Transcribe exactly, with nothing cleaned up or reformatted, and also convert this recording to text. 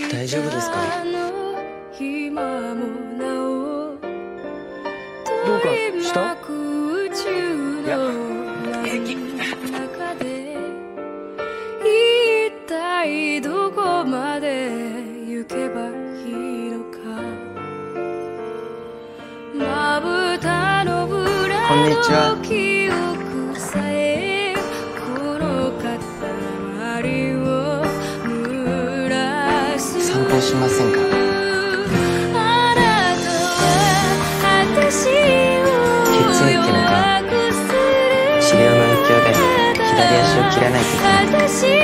大丈夫ですか？どうかした？いや、平気。 一体どこまで行けばいいのか。まぶたの裏の記憶さえこの塊を濡らす。 散歩しませんか？ あなたは私を血液のがん、治療の影響で左足を切らないといけない。